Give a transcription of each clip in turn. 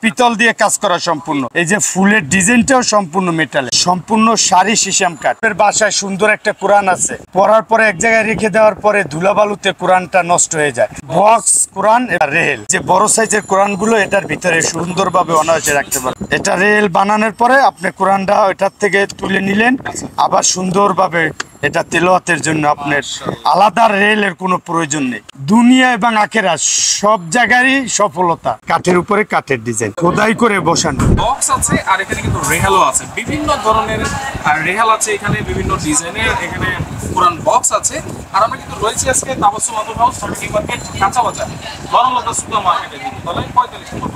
পিতল দিয়ে কাজ করা সম্পূর্ণ। এই যে ফুলের ডিজাইনটাও সম্পূর্ণ মেটালে, সম্পূর্ণ সারি সিসাম কাঠ। বাসায় সুন্দর একটা কোরআন আছে, পড়ার পরে এক জায়গায় রেখে দেওয়ার পরে ধুলাবালুতে কোরআনটা নষ্ট হয়ে যায়। বক্স কোরআন, রেল যে বড় সাইজের কোরআন গুলো এটার ভিতরে সুন্দরভাবে অনায়াসে রাখতে পারে। এটা রেল বানানোর পরে আপনি কোরআনটা এটার থেকে তুলে নিলেন, আবার সুন্দরভাবে এটা তেলাওয়াতের জন্য আপনার আলাদা রেলের কোনো প্রয়োজন নেই। দুনিয়া এবং আখেরাত সব জায়গারই সফলতা। কাঠের উপরে কাঠের ডিজাইন খোদাই করে বসানো বক্স আছে, আর এখানে কিন্তু রেহালও আছে, বিভিন্ন ধরনের রেহাল আছে এখানে, বিভিন্ন ডিজাইনের এখানে কোরআন বক্স আছে। আর আমরা কিন্তু রয়েছি আজকে তাবাসসুম আতর হাউস, সরকারি মার্কেট, কাঁচা বাজার, বড়লতা সুপার মার্কেটের তলায় 45 নম্বর।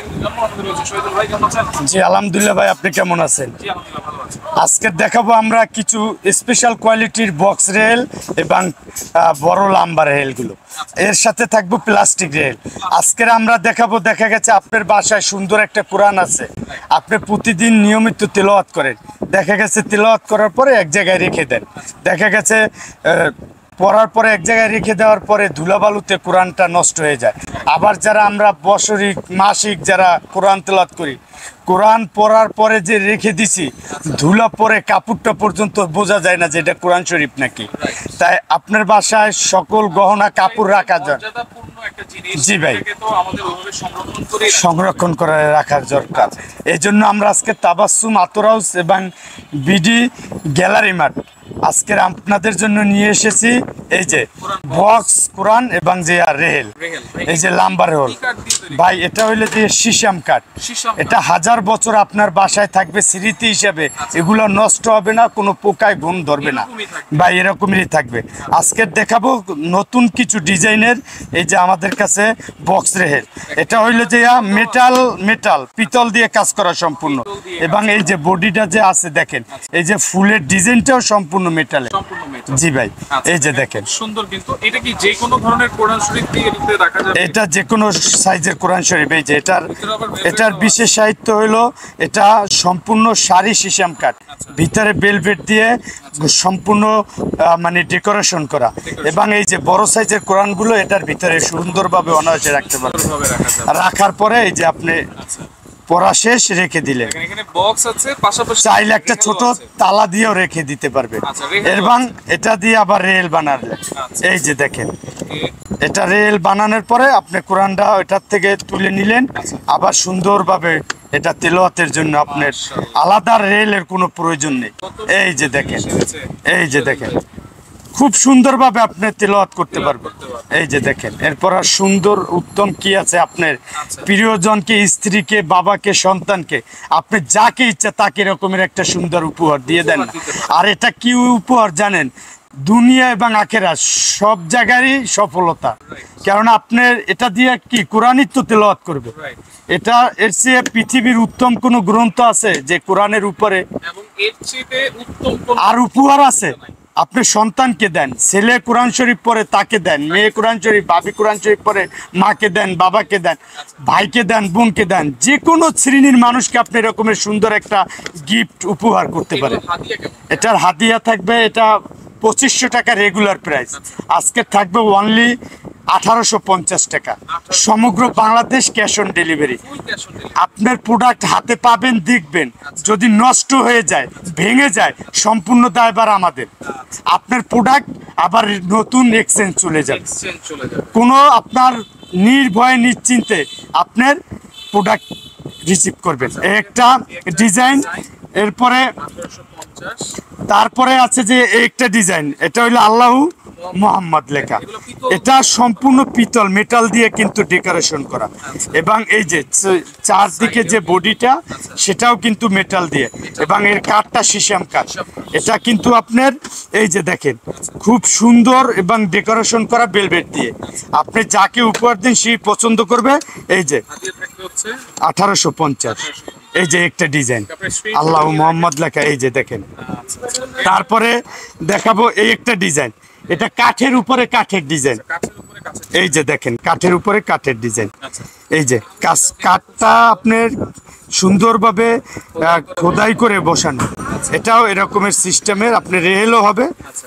জি আলহামদুলিল্লাহ ভাই, আপনি কেমন আছেন? আজকে দেখাবো আমরা কিছু স্পেশাল কোয়ালিটির বক্স রেল এবং বড় লাম্বার রেলগুলো, এর সাথে থাকবো প্লাস্টিক রেল। আজকে আমরা দেখাবো, দেখা গেছে আপনার বাসায় সুন্দর একটা কোরআন আছে, আপনি প্রতিদিন নিয়মিত তেলাওয়াত করেন, দেখা গেছে তেলাওয়াত করার পরে এক জায়গায় রেখে দেন, দেখা গেছে পড়ার পরে এক জায়গায় রেখে দেওয়ার পরে ধুলাবালুতে কোরআনটা নষ্ট হয়ে যায়। আবার যারা আমরা বছরিক মাসিক যারা কোরআন তেলাওয়াত করি, কোরআন পড়ার পরে যে রেখে দিছি ধুলা পরে কাপড়টা পর্যন্ত বোঝা যায় না যে এটা কোরআন শরীফ নাকি। তাই আপনার বাসায় সকল গহনা কাপড় রাখা যায়, জি ভাই, সংরক্ষণ করে রাখার দরকার। এই জন্য আমরা আজকে তাবাসসুম আতর হাউস এবং বিডি গ্যালারি মার্ট আজকের আপনাদের জন্য নিয়ে এসেছি এই যে বক্স কোরআন এবং যে রেল, এই যে লাম্বার রেল ভাই, এটা হইলে যে সিসাম কাঠ, এটা 1000 বছর আপনার বাসায় থাকবে স্মৃতি হিসাবে, এগুলো নষ্ট হবে না, কোনো পোকায় ঘুম ধরবে না ভাই, এরকমই থাকবে। আজকে দেখাবো নতুন কিছু ডিজাইনের এই যে আমাদের কাছে বক্স রেল, এটা হইলে যে মেটাল পিতল দিয়ে কাজ করা সম্পূর্ণ, এবং এই যে বডিটা যে আছে দেখেন, এই যে ফুলের ডিজাইনটাও সম্পূর্ণ মেটালে। জি ভাই, এই যে দেখেন সুন্দর, কিন্তু এটা কি যে কোনো ধরনের কোরআন শরীফ দিয়ে রাখা যাবে? এটা যে কোনো সাইজের কোরআন শরীফ। এই যে এটার বিশেষ সাহিত্য হলো এটা সম্পূর্ণ সারি সিসাম কাঠ, ভিতরে বেলভেট দিয়ে সম্পূর্ণ মানে ডেকোরেশন করা, এবং এই যে বড় সাইজের কোরআনগুলো এটার ভিতরে সুন্দরভাবে অনায়াসে রাখতে পারবেন। রাখার পরে এই যে আপনি পড়া শেষ রেখে দিলে, চাইলে একটা ছোট তালা দিয়েও রেখে দিতে পারবে, এবং এটা দিয়ে আবার রেল বানালে এই যে দেখেন, এটা রেল বানানোর পরে আপনি কোরআনটা এটার থেকে তুলে নিলেন, আবার সুন্দরভাবে এটা তেলাওয়াতের জন্য আপনার আলাদা রেলের কোনো প্রয়োজন নেই। এই যে দেখেন, এই যে দেখেন, খুব সুন্দরভাবে আপনি তেলাওয়াত করতে পারবেন। এই যে দেখেন, এরপর আর সুন্দর উত্তম কি আছে, আপনার প্রিয়জনকে, স্ত্রীকে, বাবাকে, সন্তানকে, আপনি যাকে ইচ্ছা তাকে এরকমের একটা সুন্দর উপহার দিয়ে দেন। আর এটা কি উপহার জানেন? দুনিয়া এবং আখেরাত সব জায়গারই সফলতা, কারণ আপনার এটা দিয়ে কি কোরআনই তো তেলাওয়াত করবে। এটা এর চেয়ে পৃথিবীর উত্তম কোন গ্রন্থ আছে যে কোরআনের উপরে আর উপহার আছে? আপনি সন্তানকে দেন, ছেলে কোরআন শরীফ পড়ে তাকে দেন, মেয়ে কোরআন শরীফ, ভাবি কোরআন শরীফ পড়ে মাকে দেন, বাবাকে দেন, ভাইকে দেন, বোনকে দেন, যে কোনো শ্রেণীর মানুষকে আপনি এরকমের সুন্দর একটা গিফট উপহার করতে পারেন। এটার হাদিয়া থাকবে, এটা 2500 টাকা রেগুলার প্রাইস, আজকে থাকবে অনলি 1850 টাকা, সমগ্র বাংলাদেশ ক্যাশ অন ডেলিভারি। আপনার প্রোডাক্ট হাতে পাবেন, দেখবেন যদি নষ্ট হয়ে যায়, ভেঙে যায়, সম্পূর্ণ দায়ভার আমাদের। আপনার প্রোডাক্ট আবার নতুন এক্সচেঞ্জ চলে যাবে, কোনো আপনার নির্ভয়ে নিশ্চিন্তে আপনার প্রোডাক্ট রিসিভ করবেন। একটা ডিজাইন, এরপরে তারপরে আছে যে একটা ডিজাইন, এটা হইলো আল্লাহ মোহাম্মদ লেখা, এটা সম্পূর্ণ পিতল মেটাল দিয়ে কিন্তু ডেকোরেশন করা, এবং এই যে চারদিকে যে বডিটা সেটাও কিন্তু মেটাল দিয়ে, এবং এর কাঠটা সিসাম কাঠ। এটা কিন্তু আপনার এই যে দেখেন খুব সুন্দর এবং ডেকোরেশন করা বেলভেট দিয়ে, আপনি যাকে উপহার দিন সেই পছন্দ করবে। এই যে 1850, এই যে একটা ডিজাইন আল্লাহ মোহাম্মদ লেখা, এই যে দেখেন। তারপরে দেখাবো এই একটা ডিজাইন, এটা কাঠের উপরে কাঠের ডিজাইন, এই যে দেখেন কাঠের উপরে কাঠের ডিজাইন, এই যে কাঠটা আপনার সুন্দরভাবে খোদাই করে বসানো, এটাও এরকমের সিস্টেমের, আপনার রেলও হবে,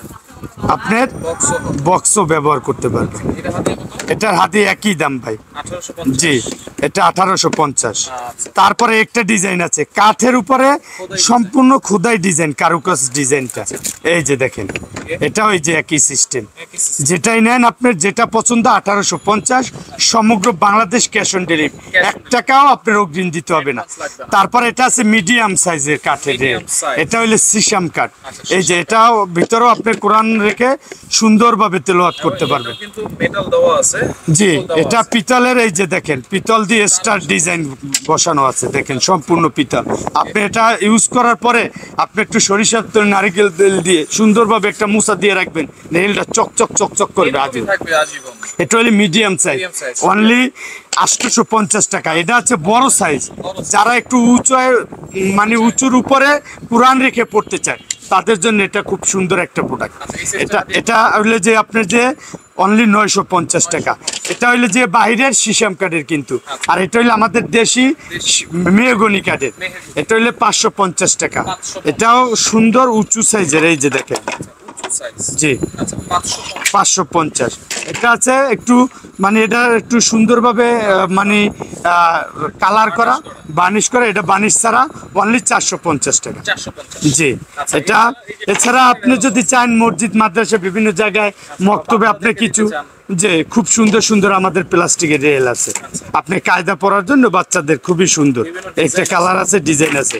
আপনার বক্সও ব্যবহার করতে পারবেন। এটার হাতে একই দাম ভাই। জি, এটা 1850। তারপরে একটা ডিজাইন আছে কাঠের উপরে সম্পূর্ণ খোদাই ডিজাইন, কারুকাজ ডিজাইনটা এই যে দেখেন, এটা ওই যে একই সিস্টেম, যেটাই নেন আপনার যেটা পছন্দ 1850, সমগ্র বাংলাদেশ ক্যাশ অন ডেলিভারি, 1 টাকাও আপনার অগ্রিম দিতে হবে না। তারপর এটা আছে মিডিয়াম সাইজের কাঠের, এটা হইলে সিসাম কাঠ। এই যে এটাও ভিতরেও আপনার কোরআন রেখে সুন্দরভাবে তেলাওয়াত করতে পারবেন। জি, এটা পিতলের, এই যে দেখেন পিতল দিয়ে স্টার ডিজাইন বসানো আছে, দেখেন সম্পূর্ণ পিতল। আপনি এটা ইউজ করার পরে আপনি একটু সরিষার তেল, নারিকেল তেল দিয়ে সুন্দরভাবে একটা মুছা দিয়ে রাখবেন, নেইলটা চকচক চকচক করবে আজীবন। এটা হলো মিডিয়াম সাইজ, অনলি 850 টাকা। এটা হচ্ছে বড় সাইজ, যারা একটু উঁচু মানে উঁচুর উপরে কোরআন রেখে পড়তে চায় তাদের জন্য এটা খুব সুন্দর একটা প্রোডাক্ট। এটা হইলে যে আপনার যে অনলি 950 টাকা। এটা হইলে যে বাইরের সিসাম কাঠের কিন্তু, আর এটা হইলে আমাদের দেশি মেহগনি কাঠের, এটা হইলে 550 টাকা। এটাও সুন্দর উঁচু সাইজের, এই যে দেখেন। জি, 550। এটা আছে একটু মানে এটা একটু সুন্দরভাবে মানে কালার করা, বার্নিশ করা, এটা বার্নিশ ছাড়া অনলি 450 টাকা। জি, এটা এছাড়া আপনি যদি চান মসজিদ, মাদ্রাসা, বিভিন্ন জায়গায় মক্তবে আপনি কিছু, যে খুব সুন্দর সুন্দর আমাদের প্লাস্টিকের রেল আছে, আপনি কায়দা পড়ার জন্য বাচ্চাদের খুবই সুন্দর। একটা কালার আছে, ডিজাইন আছে,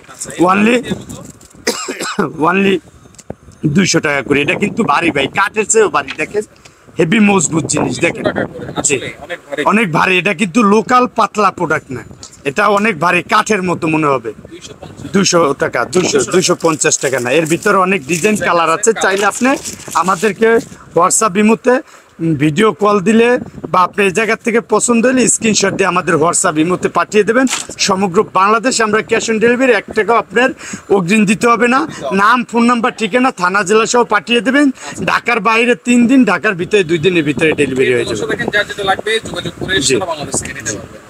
অনলি 200 টাকা করে। এটা কিন্তু ভারী ভাই, কাঠের চেয়েও ভারী, দেখেন হেভি মজবুত জিনিস, দেখেন অনেক ভারী। এটা কিন্তু লোকাল পাতলা প্রোডাক্ট না, এটা অনেক ভারী, কাঠের মতো মনে হবে। 200 টাকা, 250 টাকা না। এর ভিতরে অনেক ডিজাইন কালার আছে, চাইলে আপনি আমাদেরকে হোয়াটসঅ্যাপ ইমোতে ভিডিও কল দিলে বা আপনি এই জায়গার থেকে পছন্দ হলে স্ক্রিনশট দিয়ে আমাদের হোয়াটসঅ্যাপ ইমোতে পাঠিয়ে দেবেন। সমগ্র বাংলাদেশ আমরা ক্যাশ অন ডেলিভারি, 1 টাকাও আপনার অগ্রিম দিতে হবে না। নাম, ফোন নাম্বার, ঠিকানা, থানা, জেলা সহ পাঠিয়ে দেবেন। ঢাকার বাইরে 3 দিন, ঢাকার ভিতরে 2 দিনের ভিতরে ডেলিভারি হয়ে যাবে।